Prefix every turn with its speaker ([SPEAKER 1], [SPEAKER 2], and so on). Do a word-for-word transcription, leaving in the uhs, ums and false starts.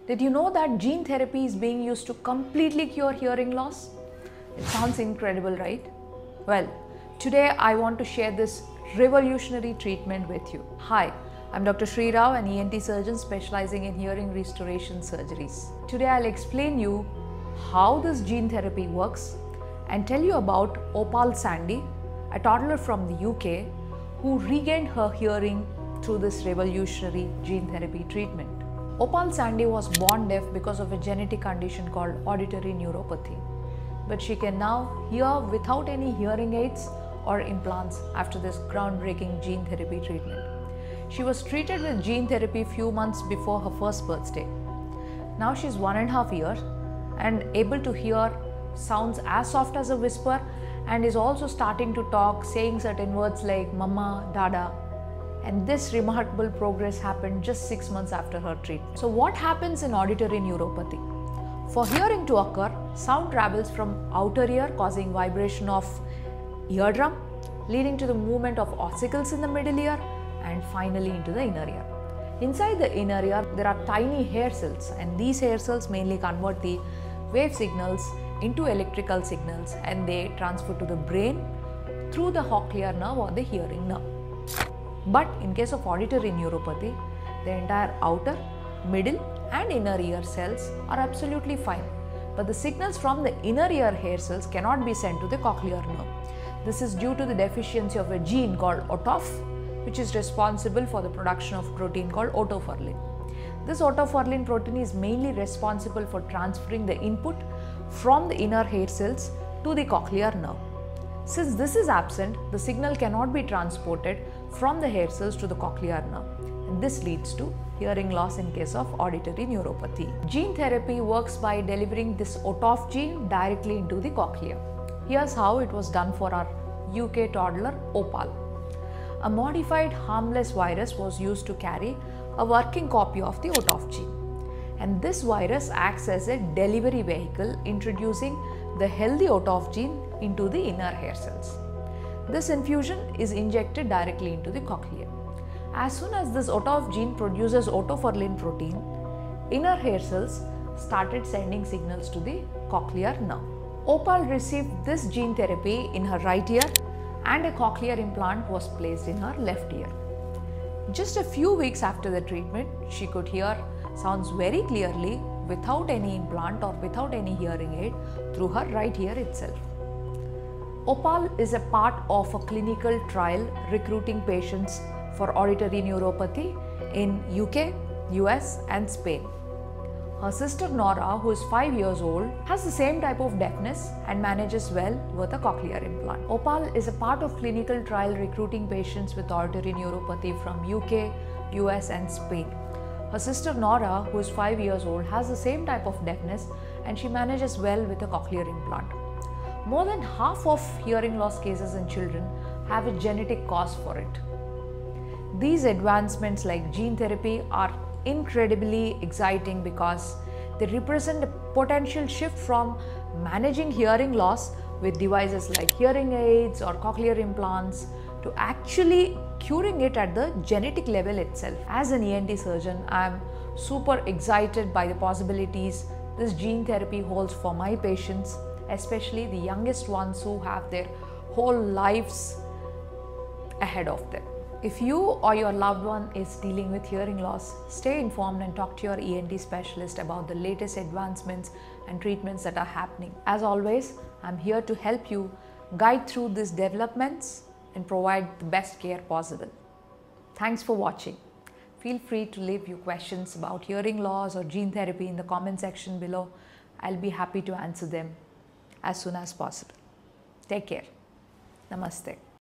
[SPEAKER 1] Did you know that gene therapy is being used to completely cure hearing loss? It sounds incredible, right? Well, today I want to share this revolutionary treatment with you. Hi, I'm Doctor Sri Rao, an E N T surgeon specializing in hearing restoration surgeries. Today I'll explain you how this gene therapy works and tell you about Opal Sandy, a toddler from the U K who regained her hearing through this revolutionary gene therapy treatment. Opal Sandy was born deaf because of a genetic condition called auditory neuropathy, but she can now hear without any hearing aids or implants after this groundbreaking gene therapy treatment. She was treated with gene therapy few months before her first birthday. Now she's one and a half years and able to hear sounds as soft as a whisper, and is also starting to talk, saying certain words like mama, dada. And this remarkable progress happened just six months after her treatment. So what happens in auditory neuropathy? For hearing to occur, sound travels from outer ear causing vibration of eardrum, leading to the movement of ossicles in the middle ear and finally into the inner ear. Inside the inner ear, there are tiny hair cells, and these hair cells mainly convert the wave signals into electrical signals, and they transfer to the brain through the cochlear nerve or the hearing nerve. But in case of auditory neuropathy, the entire outer, middle and inner ear cells are absolutely fine, but the signals from the inner ear hair cells cannot be sent to the cochlear nerve. This is due to the deficiency of a gene called O T O F, which is responsible for the production of protein called otoferlin. This otoferlin protein is mainly responsible for transferring the input from the inner hair cells to the cochlear nerve. Since this is absent, the signal cannot be transported from the hair cells to the cochlear nerve, and this leads to hearing loss in case of auditory neuropathy. Gene therapy works by delivering this O T O F gene directly into the cochlea. Here's how it was done for our U K toddler Opal. A modified harmless virus was used to carry a working copy of the O T O F gene, and this virus acts as a delivery vehicle introducing the healthy O T O F gene into the inner hair cells. This infusion is injected directly into the cochlea. As soon as this O T O F gene produces otoferlin protein, inner hair cells started sending signals to the cochlear nerve. Opal received this gene therapy in her right ear, and a cochlear implant was placed in her left ear. Just a few weeks after the treatment, she could hear sounds very clearly without any implant or without any hearing aid through her right ear itself. Opal is a part of a clinical trial recruiting patients for auditory neuropathy in U K, U S and Spain. Her sister Nora, who is five years old, has the same type of deafness and manages well with a cochlear implant. Opal is a part of clinical trial recruiting patients with auditory neuropathy from U K, U S and Spain. Her sister Nora, who is five years old, has the same type of deafness and she manages well with a cochlear implant. More than half of hearing loss cases in children have a genetic cause for it. These advancements like gene therapy are incredibly exciting because they represent a potential shift from managing hearing loss with devices like hearing aids or cochlear implants to actually curing it at the genetic level itself. As an E N T surgeon, I am super excited by the possibilities this gene therapy holds for my patients, especially the youngest ones who have their whole lives ahead of them. If you or your loved one is dealing with hearing loss, stay informed and talk to your E N T specialist about the latest advancements and treatments that are happening. As always, I'm here to help you guide through these developments and provide the best care possible. Thanks for watching. Feel free to leave your questions about hearing loss or gene therapy in the comment section below. I'll be happy to answer them as soon as possible. Take care. Namaste.